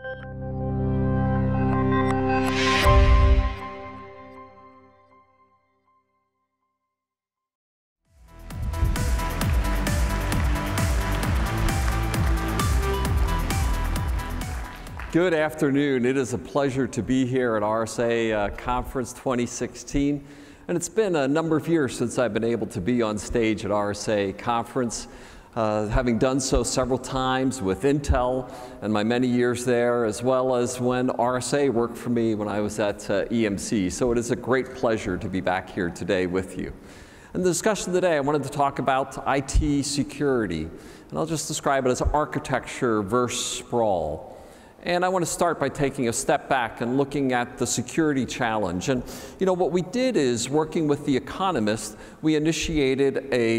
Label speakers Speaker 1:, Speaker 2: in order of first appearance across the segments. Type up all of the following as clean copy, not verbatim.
Speaker 1: Good afternoon. It is a pleasure to be here at RSA Conference 2016. And it's been a number of years since I've been able to be on stage at RSA Conference, having done so several times with Intel and my many years there, as well as when RSA worked for me when I was at EMC. So it is a great pleasure to be back here today with you. In the discussion today, I wanted to talk about IT security. And I'll just describe it as architecture versus sprawl. And I want to start by taking a step back and looking at the security challenge. And you know, what we did is, working with The Economist, we initiated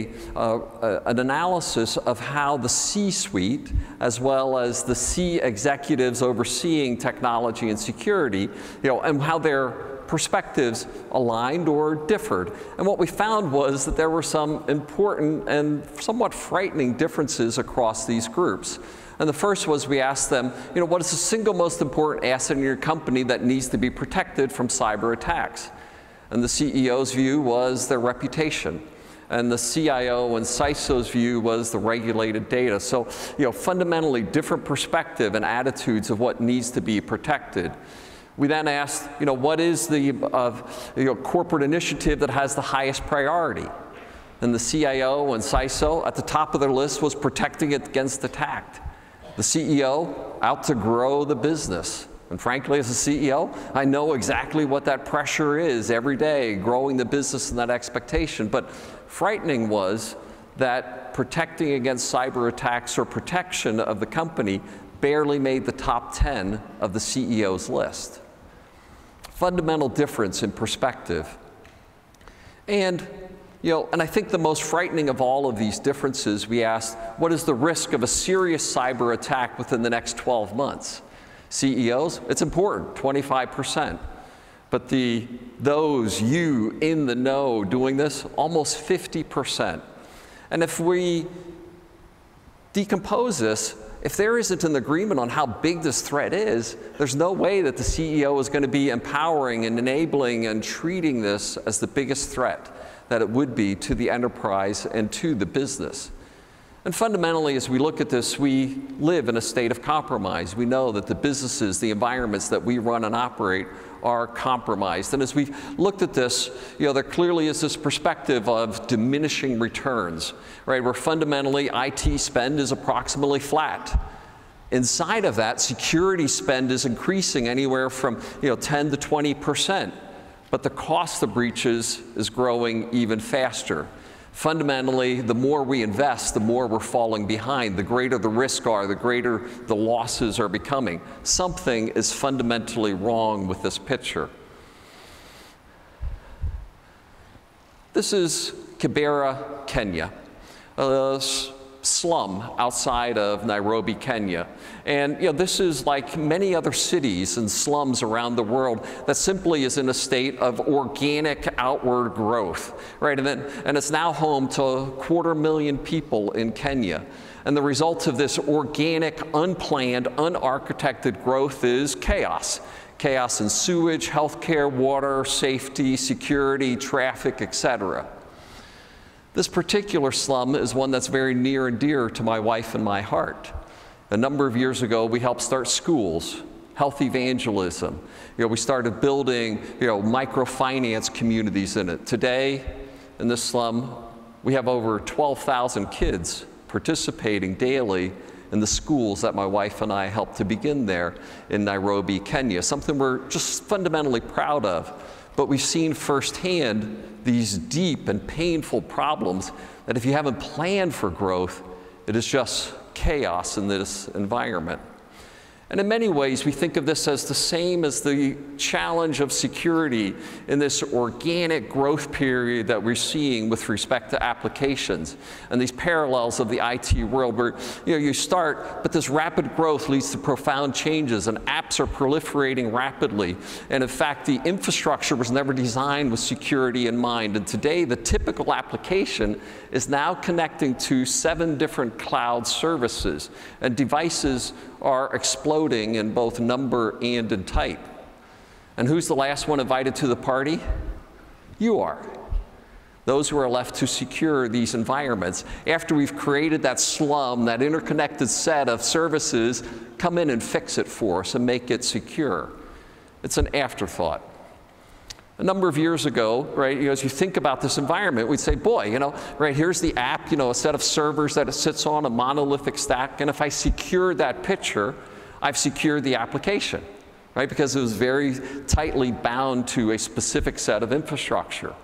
Speaker 1: an analysis of how the C-suite, as well as the C executives overseeing technology and security, and how their perspectives aligned or differed. And what we found was that there were some important and somewhat frightening differences across these groups. And the first was, we asked them, what is the single most important asset in your company that needs to be protected from cyber attacks? And the CEO's view was their reputation. And the CIO and CISO's view was the regulated data. So, fundamentally different perspective and attitudes of what needs to be protected. We then asked, what is the corporate initiative that has the highest priority? And the CIO and CISO, at the top of their list was protecting it against attack. The CEO, out to grow the business. And frankly, as a CEO, I know exactly what that pressure is every day, growing the business and that expectation. But frightening was that protecting against cyber attacks or protection of the company barely made the top 10 of the CEO's list. Fundamental difference in perspective. And I think the most frightening of all of these differences, we asked, what is the risk of a serious cyber attack within the next 12 months? CEOs, it's important, 25%. But those you in the know doing this, almost 50%. And if we decompose this, if there isn't an agreement on how big this threat is, there's no way that the CEO is going to be empowering and enabling and treating this as the biggest threat that it would be to the enterprise and to the business. And fundamentally, as we look at this, we live in a state of compromise. We know that the businesses, the environments that we run and operate are compromised. And as we've looked at this, there clearly is this perspective of diminishing returns, right? Where fundamentally IT spend is approximately flat. Inside of that, security spend is increasing anywhere from 10 to 20%. But the cost of breaches is growing even faster. Fundamentally, the more we invest, the more we're falling behind. The greater the risks are, the greater the losses are becoming. Something is fundamentally wrong with this picture. This is Kibera, Kenya, a slum outside of Nairobi, Kenya. And this is like many other cities and slums around the world that simply is in a state of organic outward growth, right? And it's now home to 250,000 people in Kenya. And the result of this organic, unplanned, unarchitected growth is chaos. Chaos in sewage, healthcare, water, safety, security, traffic, etc. This particular slum is one that's very near and dear to my wife and my heart. A number of years ago, we helped start schools, health evangelism. We started building, microfinance communities in it. Today, in this slum, we have over 12,000 kids participating daily in the schools that my wife and I helped to begin there in Nairobi, Kenya. Something we're just fundamentally proud of. But we've seen firsthand these deep and painful problems that if you haven't planned for growth, it is just chaos in this environment. And in many ways, we think of this as the same as the challenge of security in this organic growth period that we're seeing with respect to applications and these parallels of the IT world where you start, but this rapid growth leads to profound changes and apps are proliferating rapidly. And in fact, the infrastructure was never designed with security in mind. And today, the typical application is now connecting to 7 different cloud services, and devices are exploding in both number and in type. And who's the last one invited to the party? You are. Those who are left to secure these environments. After we've created that slum, that interconnected set of services, come in and fix it for us and make it secure. It's an afterthought. A number of years ago, right, as you think about this environment, we'd say, boy, right, here's the app, a set of servers that it sits on, a monolithic stack, and if I secure that picture, I've secured the application, right, because it was very tightly bound to a specific set of infrastructure.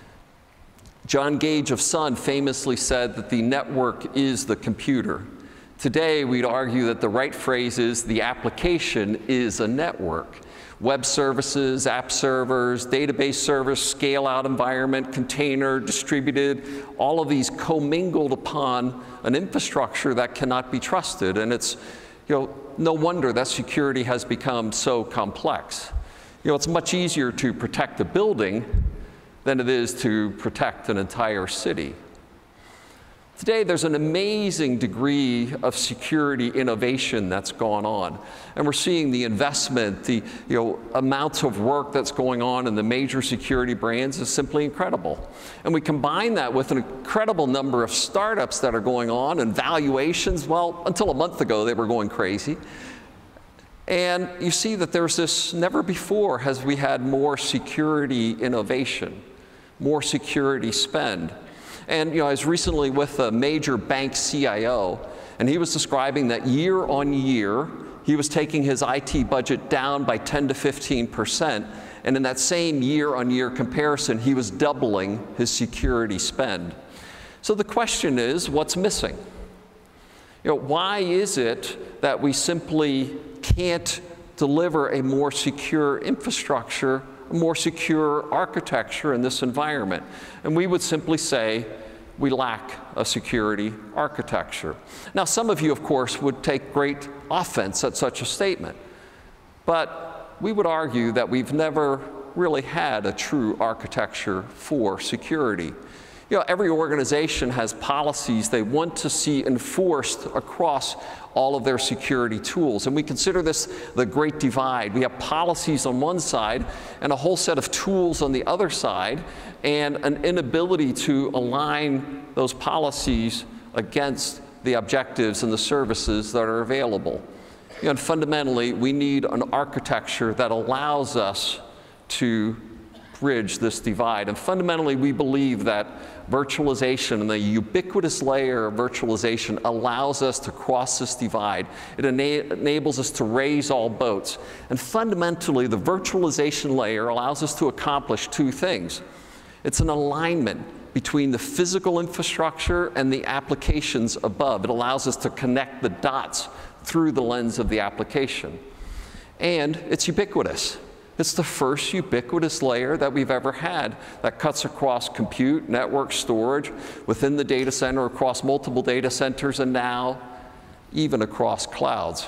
Speaker 1: John Gage of Sun famously said that the network is the computer. Today, we'd argue that the right phrase is the application is a network. Web services, app servers, database servers, scale-out environment, container, distributed, all of these commingled upon an infrastructure that cannot be trusted. And it's, no wonder that security has become so complex. It's much easier to protect a building than it is to protect an entire city. Today, there's an amazing degree of security innovation that's gone on. And we're seeing the investment, the amounts of work that's going on in the major security brands is simply incredible. And we combine that with an incredible number of startups that are going on and valuations, well, until a month ago, they were going crazy. And you see that there's this, never before has we had more security innovation, more security spend. And I was recently with a major bank CIO, and he was describing that year on year, he was taking his IT budget down by 10 to 15%, and in that same year on year comparison, he was doubling his security spend. So the question is, what's missing? Why is it that we simply can't deliver a more secure infrastructure, a more secure architecture in this environment? And we would simply say, we lack a security architecture. Now, some of you, of course, would take great offense at such a statement. But we would argue that we've never really had a true architecture for security. Every organization has policies they want to see enforced across all of their security tools. And we consider this the great divide. We have policies on one side and a whole set of tools on the other side, and an inability to align those policies against the objectives and the services that are available. And fundamentally, we need an architecture that allows us to bridge this divide. And fundamentally, we believe that virtualization and the ubiquitous layer of virtualization allows us to cross this divide. It enables us to raise all boats. And fundamentally, the virtualization layer allows us to accomplish two things. It's an alignment between the physical infrastructure and the applications above. It allows us to connect the dots through the lens of the application. And it's ubiquitous. It's the first ubiquitous layer that we've ever had that cuts across compute, network, storage, within the data center, across multiple data centers, and now even across clouds.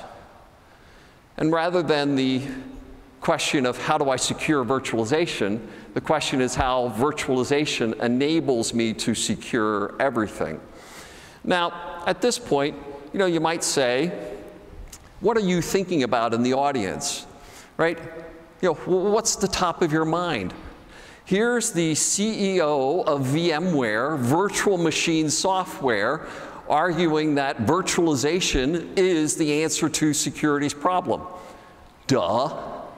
Speaker 1: And rather than the question of how do I secure virtualization, the question is how virtualization enables me to secure everything. Now, at this point, you might say, what are you thinking about in the audience, right? What's the top of your mind? Here's the CEO of VMware, virtual machine software, arguing that virtualization is the answer to security's problem. Duh.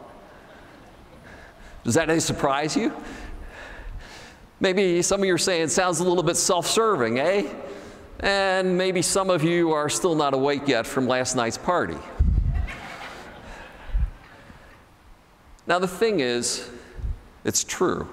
Speaker 1: Does that surprise you? Maybe some of you are saying, sounds a little bit self-serving, eh? And maybe some of you are still not awake yet from last night's party. Now, the thing is, it's true.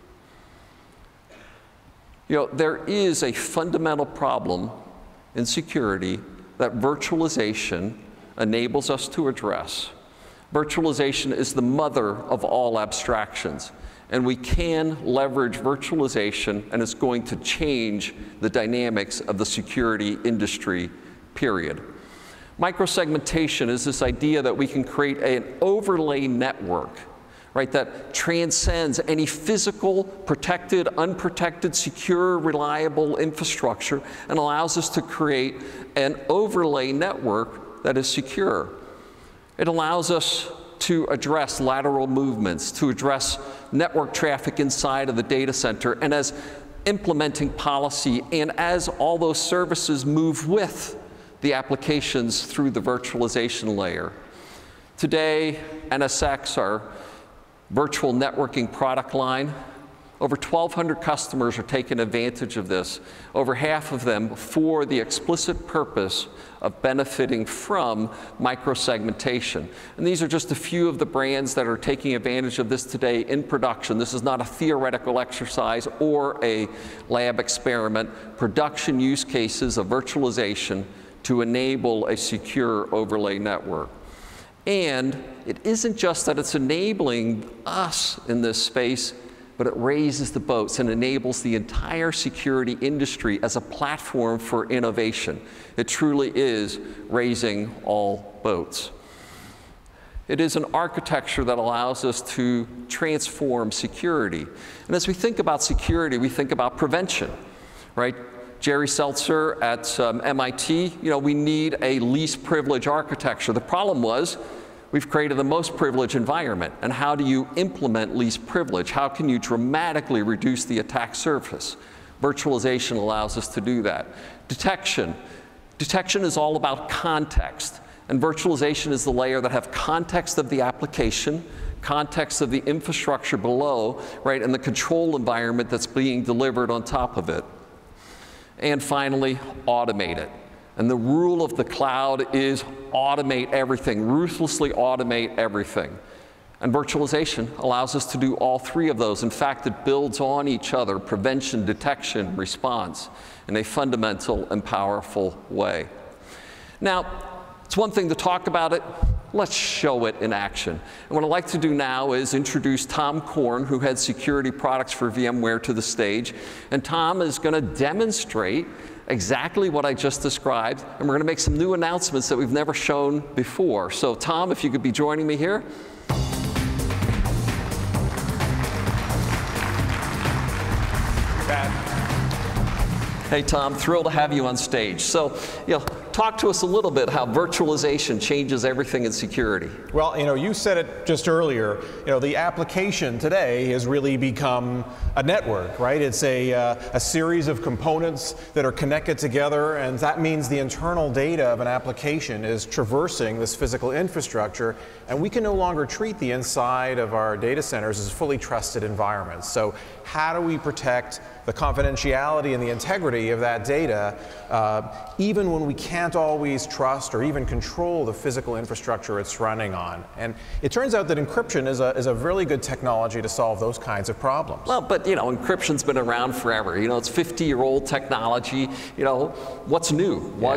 Speaker 1: There is a fundamental problem in security that virtualization enables us to address. Virtualization is the mother of all abstractions, and we can leverage virtualization, and it's going to change the dynamics of the security industry, period. Microsegmentation is this idea that we can create an overlay network, right, that transcends any physical, protected, unprotected, secure, reliable infrastructure and allows us to create an overlay network that is secure. It allows us to address lateral movements, to address network traffic inside of the data center, and as implementing policy, and as all those services move with the applications through the virtualization layer. Today, NSX, our virtual networking product line, over 1,200 customers are taking advantage of this, over half of them for the explicit purpose of benefiting from microsegmentation. And these are just a few of the brands that are taking advantage of this today in production. This is not a theoretical exercise or a lab experiment. Production use cases of virtualization to enable a secure overlay network. And it isn't just that it's enabling us in this space, but it raises the boats and enables the entire security industry as a platform for innovation. It truly is raising all boats. It is an architecture that allows us to transform security. And as we think about security, we think about prevention, right? Jerry Seltzer at MIT, we need a least privilege architecture. The problem was, we've created the most privileged environment. And how do you implement least privilege? How can you dramatically reduce the attack surface? Virtualization allows us to do that. Detection. Detection is all about context. And virtualization is the layer that have context of the application, context of the infrastructure below, right, and the control environment that's being delivered on top of it. And finally, automate it. And the rule of the cloud is automate everything, ruthlessly automate everything. And virtualization allows us to do all three of those. In fact, it builds on each other, prevention, detection, response, in a fundamental and powerful way. Now, it's one thing to talk about it. Let's show it in action. And what I'd like to do now is introduce Tom Korn, who heads security products for VMware, to the stage. And Tom is going to demonstrate exactly what I just described, and we're going to make some new announcements that we've never shown before. So Tom, if you could be joining me here.
Speaker 2: Pat.
Speaker 1: Hey Tom, thrilled to have you on stage. So, talk to us a little bit how virtualization changes everything in security.
Speaker 2: Well, you said it just earlier. The application today has really become a network, right? It's a series of components that are connected together, and that means the internal data of an application is traversing this physical infrastructure, and we can no longer treat the inside of our data centers as fully trusted environments. So how do we protect the confidentiality and the integrity of that data, even when we can't always trust or even control the physical infrastructure it's running on? And it turns out that encryption is a really good technology to solve those kinds of problems.
Speaker 1: Well, but encryption's been around forever. It's 50-year-old technology. What's new?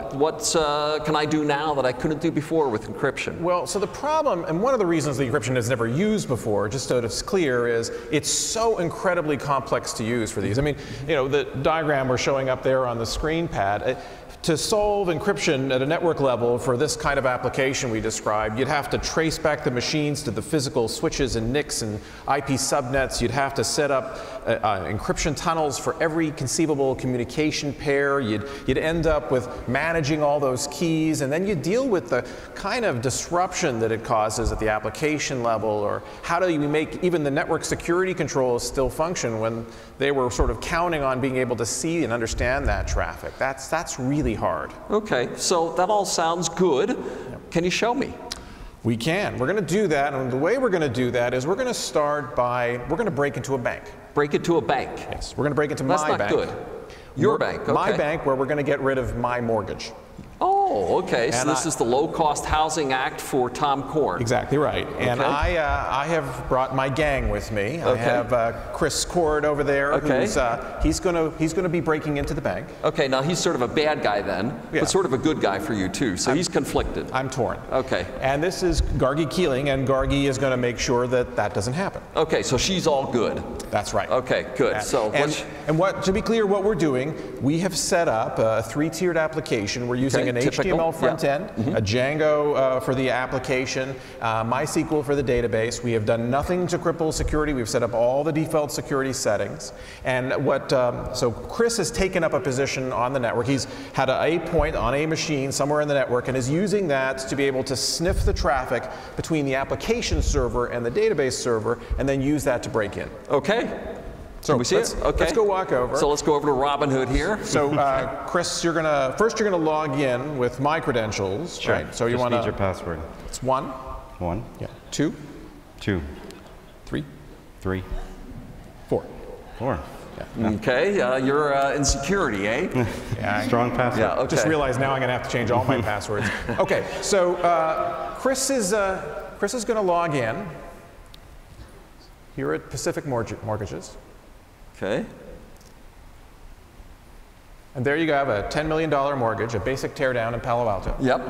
Speaker 1: What can I do now that I couldn't do before with encryption?
Speaker 2: Well, so the problem, and one of the reasons the encryption is never used before, just so it's clear, is it's so incredibly complex to use for these. I mean, the diagram we're showing up there on the screen, Pat, to solve encryption at a network level for this kind of application we described, you'd have to trace back the machines to the physical switches and NICs and IP subnets. You'd have to set up encryption tunnels for every conceivable communication pair. You'd end up with managing all those keys, and then you deal with the kind of disruption that it causes at the application level, or how do you make even the network security controls still function when they were sort of counting on being able to see and understand that traffic. That's really hard.
Speaker 1: Okay, so that all sounds good. Yep. Can you show me?
Speaker 2: We can. We're going to do that, and the way we're going to do that is we're going to start by, we're going to break into a bank.
Speaker 1: Break into a bank?
Speaker 2: Yes, we're going to break into my bank.
Speaker 1: That's not good. Your bank, okay.
Speaker 2: My bank, where we're going to get rid of my mortgage.
Speaker 1: Oh, okay. So this is the Low-Cost Housing Act for Tom Korn.
Speaker 2: Exactly right. Okay. And I have brought my gang with me. Okay. I have Chris Cord over there.
Speaker 1: Okay.
Speaker 2: He's going to be breaking into the bank.
Speaker 1: Okay. Now he's sort of a bad guy then, but sort of a good guy for you too. So he's conflicted.
Speaker 2: I'm torn.
Speaker 1: Okay.
Speaker 2: And this is Gargi Keeling, and Gargi is going to make sure that that doesn't happen.
Speaker 1: Okay. So she's all good.
Speaker 2: That's right.
Speaker 1: Okay, good. So,
Speaker 2: to be clear, what we're doing, we have set up a 3-tiered application. We're using an HTML front end, a Django for the application, MySQL for the database. We have done nothing to cripple security. We've set up all the default security settings. And so Chris has taken up a position on the network. He's had a point on a machine somewhere in the network and is using that to be able to sniff the traffic between the application server and the database server, and then use that to break in.
Speaker 1: Okay. So can we see it? Okay.
Speaker 2: Let's go walk over.
Speaker 1: So let's go over to Robinhood here.
Speaker 2: So Chris, you're gonna log in with my credentials.
Speaker 3: Sure.
Speaker 2: Right? So
Speaker 3: you want your password.
Speaker 2: It's 1.
Speaker 3: 1.
Speaker 2: Yeah. 2.
Speaker 3: 2.
Speaker 2: 3.
Speaker 3: 3.
Speaker 2: 4.
Speaker 3: 4.
Speaker 2: Yeah.
Speaker 1: Okay, you're in security, eh?
Speaker 2: Yeah,
Speaker 3: strong password.
Speaker 1: Yeah, okay.
Speaker 2: Just realized now I'm going to have to change all my passwords. Okay, so Chris is going to log in here at Pacific Mortgages.
Speaker 1: Okay.
Speaker 2: And there you have a $10 million mortgage, a basic teardown in Palo Alto.
Speaker 1: Yep.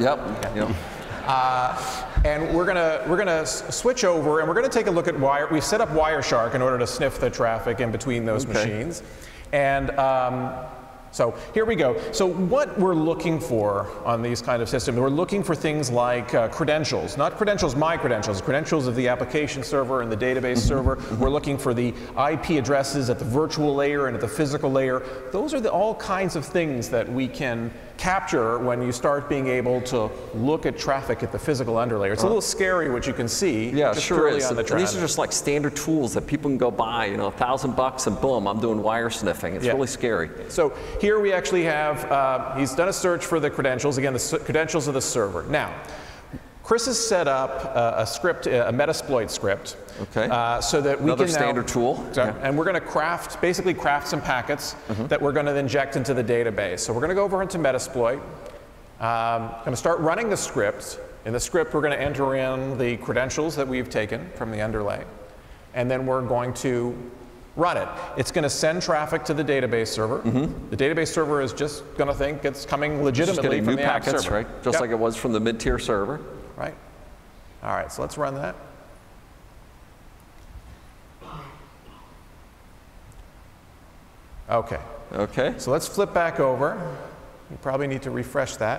Speaker 2: And we're gonna switch over, and we're gonna take a look at we've set up Wireshark in order to sniff the traffic in between those machines. And so here we go. So what we're looking for on these kind of systems, we're looking for things like credentials, not credentials, my credentials, credentials of the application server and the database server. We're looking for the IP addresses at the virtual layer and at the physical layer. Those are all kinds of things that we can capture when you start being able to look at traffic at the physical underlayer. It's a little scary what you can see.
Speaker 1: Yeah,
Speaker 2: just
Speaker 1: sure is.
Speaker 2: On the
Speaker 1: and these are just like standard tools that people can go buy, you know, $1,000 and boom, I'm doing wire sniffing. It's really scary.
Speaker 2: So here we actually have, he's done a search for the credentials, again, the credentials of the server. Now, Chris has set up a script, a Metasploit script, so that we
Speaker 1: Another
Speaker 2: can
Speaker 1: standard tool.
Speaker 2: And we're going to basically craft some packets that we're going to inject into the database. So we're going to go over into Metasploit. I'm going to start running the script. In the script, we're going to enter in the credentials that we've taken from the underlay, and then we're going to run it. It's going to send traffic to the database server. The database server is just going to think it's coming legitimately from the app server.
Speaker 1: Right? Just like it was from the mid-tier server.
Speaker 2: Right. All right, so let's run that. Okay.
Speaker 1: Okay.
Speaker 2: So let's flip back over. You probably need to refresh that.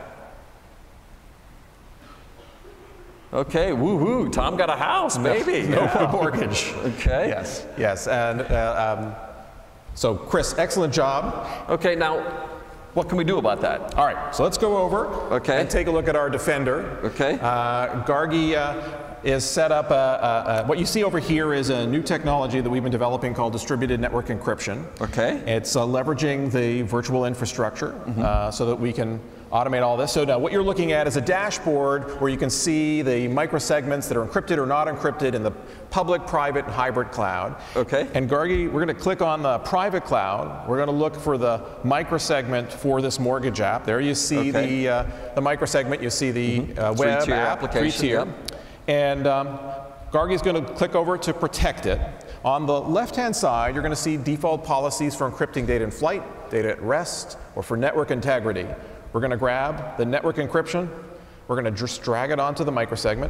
Speaker 1: Okay, woo-hoo, Tom got a house, baby.
Speaker 2: No mortgage.
Speaker 1: Okay.
Speaker 2: Yes. And so Chris, excellent job.
Speaker 1: Okay, now, what can we do about that?
Speaker 2: All right, so let's go over and take a look at our Defender.
Speaker 1: Okay.
Speaker 2: Gargi is set up, what you see over here is a new technology that we've been developing called distributed network encryption.
Speaker 1: Okay.
Speaker 2: It's leveraging the virtual infrastructure so that we can automate all this. So now what you're looking at is a dashboard where you can see the microsegments that are encrypted or not encrypted in the public, private, and hybrid cloud.
Speaker 1: Okay.
Speaker 2: And Gargi, we're going to click on the private cloud. We're going to look for the microsegment for this mortgage app. There you see the microsegment. You see the web
Speaker 1: three-tier
Speaker 2: app,
Speaker 1: application.
Speaker 2: three-tier. And Gargi is going to click over to protect it. On the left-hand side, you're going to see default policies for encrypting data in flight, data at rest, or for network integrity. We're going to grab the network encryption. We're going to just drag it onto the microsegment.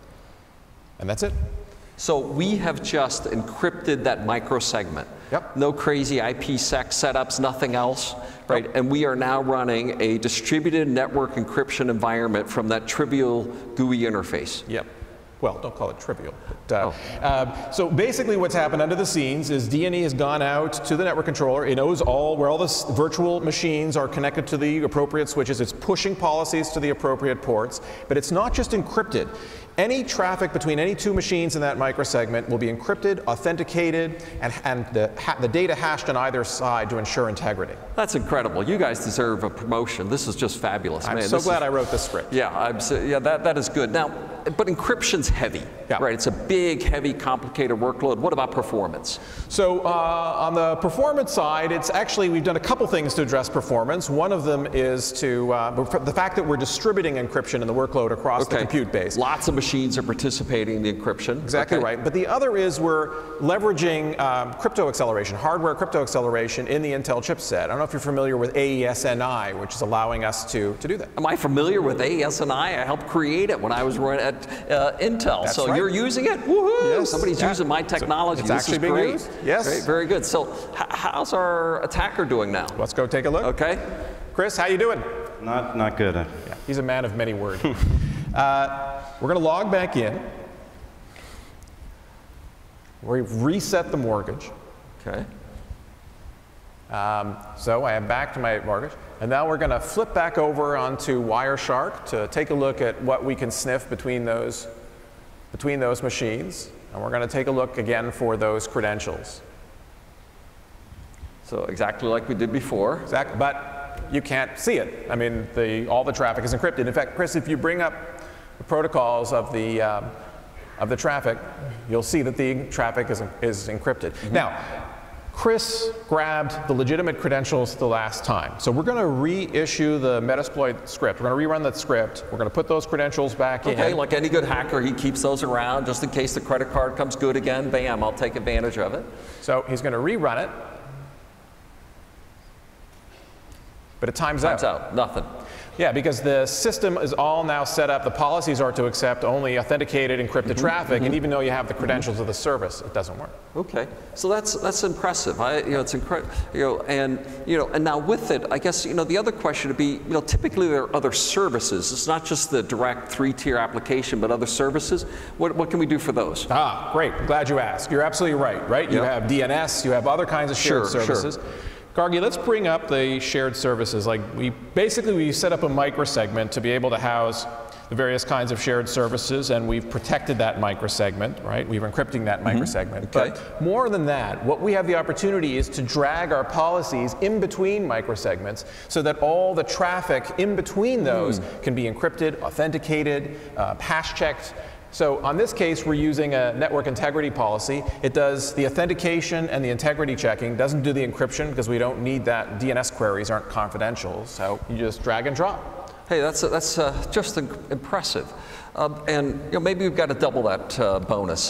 Speaker 2: And that's it.
Speaker 1: So we have just encrypted that microsegment.
Speaker 2: Yep.
Speaker 1: No crazy IPsec setups, nothing else, right?
Speaker 2: Yep.
Speaker 1: And we are now running a distributed network encryption environment from that trivial GUI interface.
Speaker 2: Yep. Well, don't call it trivial. But, so basically what's happened under the scenes is D&E has gone out to the network controller. It knows where all the virtual machines are connected to the appropriate switches. It's pushing policies to the appropriate ports. But it's not just encrypted. Any traffic between any two machines in that microsegment will be encrypted, authenticated, and the data hashed on either side to ensure integrity.
Speaker 1: That's incredible. You guys deserve a promotion. This is just fabulous.
Speaker 2: I'm so glad I wrote this script.
Speaker 1: Yeah, that is good. Now, but encryption's heavy, right? It's a big, heavy, complicated workload. What about performance?
Speaker 2: So on the performance side, it's actually, we've done a couple things to address performance. One of them is to the fact that we're distributing encryption in the workload across the compute base.
Speaker 1: Lots of machines are participating in the encryption.
Speaker 2: Exactly right. But the other is we're leveraging crypto acceleration, hardware crypto acceleration in the Intel chipset. I don't know if you're familiar with AES-NI, which is allowing us to do that.
Speaker 1: Am I familiar with AES-NI? I helped create it when I was at at Intel.
Speaker 2: That's
Speaker 1: so
Speaker 2: right.
Speaker 1: you're using it? Woohoo!
Speaker 2: Yes.
Speaker 1: Somebody's using my technology.
Speaker 2: It's
Speaker 1: this
Speaker 2: actually
Speaker 1: is
Speaker 2: being
Speaker 1: great.
Speaker 2: used. Yes.
Speaker 1: Great, very good. So how's our attacker doing now?
Speaker 2: Let's go take a look.
Speaker 1: Okay.
Speaker 2: Chris, how you doing?
Speaker 3: Not good.
Speaker 2: Yeah, he's a man of many words. We're going to log back in. We've reset the mortgage.
Speaker 1: Okay.
Speaker 2: So I am back to my mortgage. And now we're going to flip back over onto Wireshark to take a look at what we can sniff between those machines. And we're going to take a look again for those credentials.
Speaker 1: So exactly like we did before.
Speaker 2: Exactly, but you can't see it. I mean, all the traffic is encrypted. In fact, Chris, if you bring up the protocols of the traffic, you'll see that the traffic is encrypted.
Speaker 1: Mm-hmm.
Speaker 2: Now, Chris grabbed the legitimate credentials the last time. So we're going to reissue the Metasploit script. We're going to rerun that script. We're going to put those credentials back in.
Speaker 1: Okay, like any good hacker, he keeps those around just in case the credit card comes good again. Bam, I'll take advantage of it.
Speaker 2: So he's going to rerun it. But it times out.
Speaker 1: Times out, nothing.
Speaker 2: Yeah, because the system is all now set up. The policies are to accept only authenticated, encrypted traffic, and even though you have the credentials of the service, it doesn't work.
Speaker 1: Okay, so that's impressive. It's incredible. And now with it, I guess the other question would be, typically there are other services. It's not just the direct 3-tier application, but other services. What can we do for those?
Speaker 2: Ah, great. Glad you asked. You're absolutely right. Right? You have DNS. You have other kinds of shared services.
Speaker 1: Sure.
Speaker 2: Gargi, let's bring up the shared services. Like we set up a microsegment to be able to house the various kinds of shared services, and we've protected that microsegment, right? We're encrypting that microsegment.
Speaker 1: Okay.
Speaker 2: But more than that, what we have the opportunity is to drag our policies in between microsegments so that all the traffic in between those can be encrypted, authenticated, hash checked. So on this case, we're using a network integrity policy. It does the authentication and the integrity checking, doesn't do the encryption because we don't need that. DNS queries aren't confidential, so you just drag and drop.
Speaker 1: Hey, that's just impressive. And maybe we've got to double that bonus.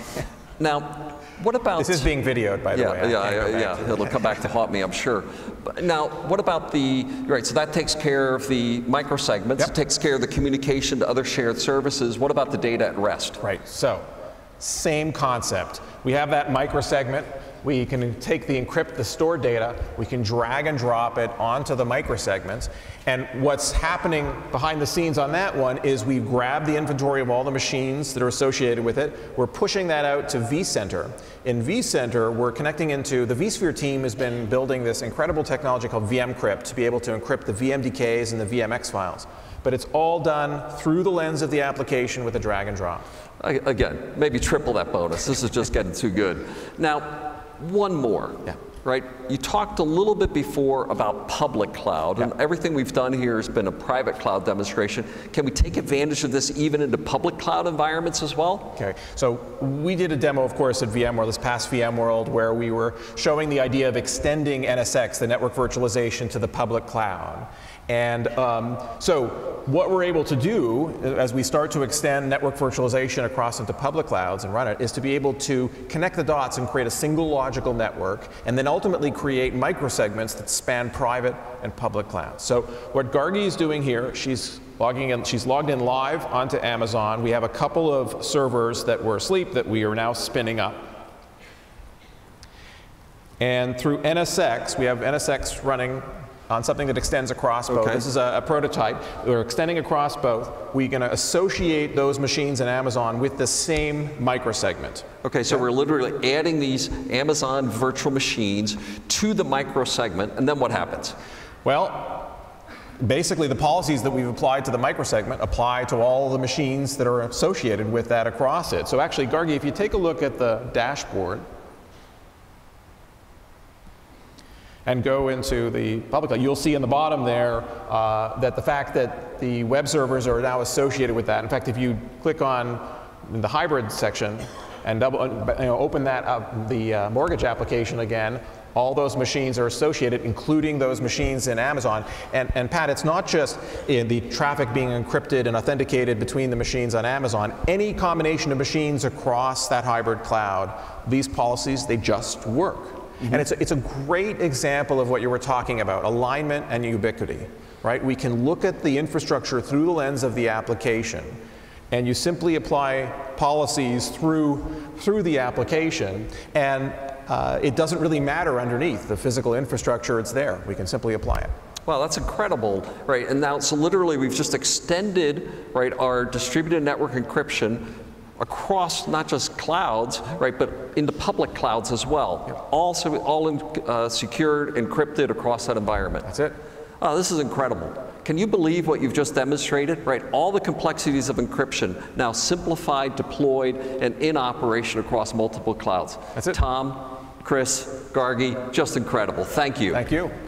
Speaker 1: Now, what about...
Speaker 2: This is being videoed, by the way.
Speaker 1: Yeah, it'll come back to haunt me, I'm sure. But now, what about so that takes care of the microsegments,
Speaker 2: Yep.
Speaker 1: It takes care of the communication to other shared services. What about the data at rest?
Speaker 2: Right, so same concept. We have that microsegment. We can take the stored data, we can drag and drop it onto the microsegments, and what's happening behind the scenes on that one is we grab the inventory of all the machines that are associated with it, we're pushing that out to vCenter. In vCenter, we're connecting into, the vSphere team has been building this incredible technology called VMcrypt to be able to encrypt the VMDKs and the VMX files. But it's all done through the lens of the application with a drag and drop.
Speaker 1: Again, maybe triple that bonus. This is just getting too good. Now, one more, right? You talked a little bit before about public cloud, and everything we've done here has been a private cloud demonstration. Can we take advantage of this even into public cloud environments as well?
Speaker 2: Okay, so we did a demo, of course, at VMworld, this past VMworld, where we were showing the idea of extending NSX, the network virtualization, to the public cloud. And so what we're able to do as we start to extend network virtualization across into public clouds and run it is to be able to connect the dots and create a single logical network and then ultimately create microsegments that span private and public clouds. So what Gargi is doing here, she's logged in live onto Amazon. We have a couple of servers that were asleep that we are now spinning up. And through NSX, we have NSX running on something that extends across both. This is a prototype. We're extending across both. We're going to associate those machines in Amazon with the same microsegment.
Speaker 1: Okay, so we're literally adding these Amazon virtual machines to the microsegment, and then what happens?
Speaker 2: Well, basically the policies that we've applied to the microsegment apply to all the machines that are associated with that across it. So actually, Gargi, if you take a look at the dashboard, and go into the public cloud, you'll see in the bottom there that the fact that the web servers are now associated with that. In fact, if you click on the hybrid section and open that up, the mortgage application again, all those machines are associated, including those machines in Amazon. And Pat, it's not just the traffic being encrypted and authenticated between the machines on Amazon. Any combination of machines across that hybrid cloud, these policies, they just work. And it's a great example of what you were talking about, alignment and ubiquity, right? We can look at the infrastructure through the lens of the application and you simply apply policies through the application, and it doesn't really matter underneath the physical infrastructure. It's there. We can simply apply it.
Speaker 1: Wow, that's incredible, right? And now, so literally, we've just extended, right, our distributed network encryption across not just clouds, right, but into public clouds as well. Also, all secured, encrypted across that environment.
Speaker 2: That's it.
Speaker 1: Oh, this is incredible. Can you believe what you've just demonstrated? Right, all the complexities of encryption now simplified, deployed, and in operation across multiple clouds.
Speaker 2: That's it.
Speaker 1: Tom, Chris, Gargi, just incredible. Thank you.
Speaker 2: Thank you.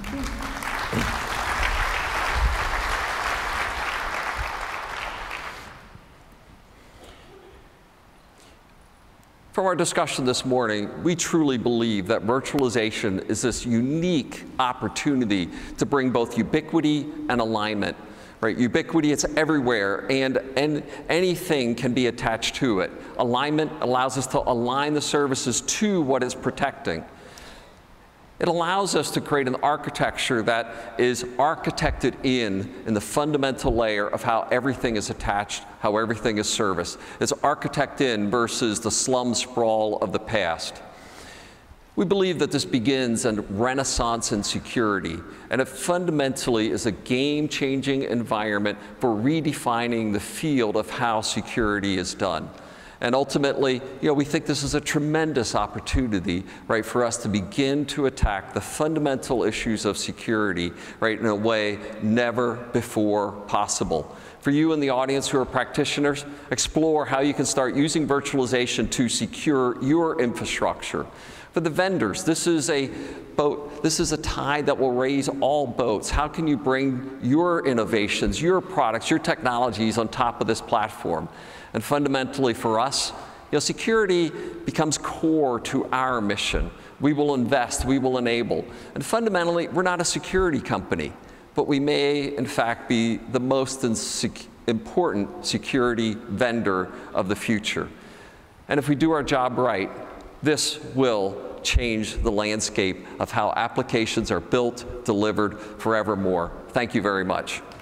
Speaker 1: From our discussion this morning, we truly believe that virtualization is this unique opportunity to bring both ubiquity and alignment. Right? Ubiquity, it's everywhere, and anything can be attached to it. Alignment allows us to align the services to what it's protecting. It allows us to create an architecture that is architected in the fundamental layer of how everything is attached, how everything is serviced. It's architected in versus the slum sprawl of the past. We believe that this begins a renaissance in security, and it fundamentally is a game-changing environment for redefining the field of how security is done. And ultimately, we think this is a tremendous opportunity, right, for us to begin to attack the fundamental issues of security, right, in a way never before possible. For you in the audience who are practitioners, explore how you can start using virtualization to secure your infrastructure. For the vendors, this is a boat, this is a tide that will raise all boats. How can you bring your innovations, your products, your technologies on top of this platform? And fundamentally for us, security becomes core to our mission. We will invest, we will enable. And fundamentally, we're not a security company, but we may, in fact, be the most important security vendor of the future. And if we do our job right, this will change the landscape of how applications are built, delivered forevermore. Thank you very much.